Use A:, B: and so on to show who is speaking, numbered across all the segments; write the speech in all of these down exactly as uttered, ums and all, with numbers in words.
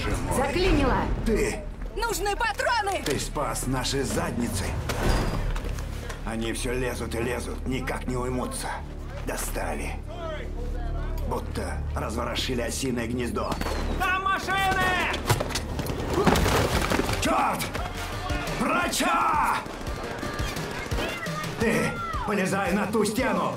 A: Боже мой.
B: Заклинило!
A: Ты!
C: Нужны патроны!
A: Ты спас наши задницы. Они все лезут и лезут, никак не уймутся. Достали. Будто разворошили осиное гнездо.
D: Там машины!
A: Черт! Врача! Ты полезай на ту стену!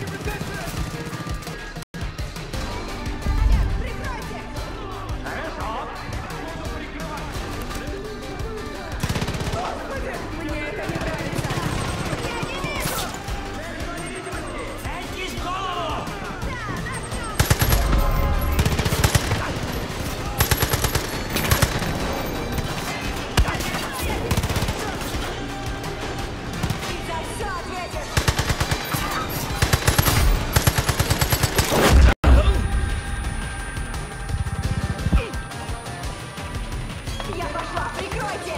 B: Я пошла! Прикройте!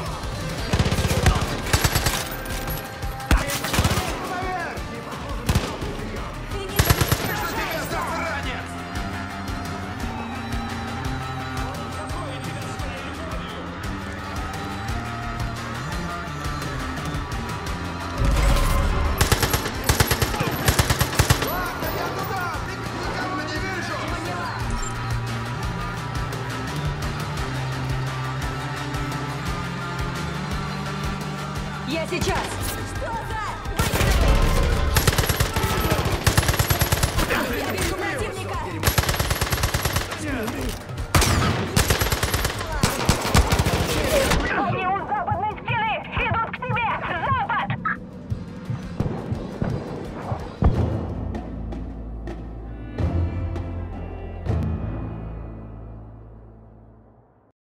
B: Я сейчас! Что за? Я вижу противника!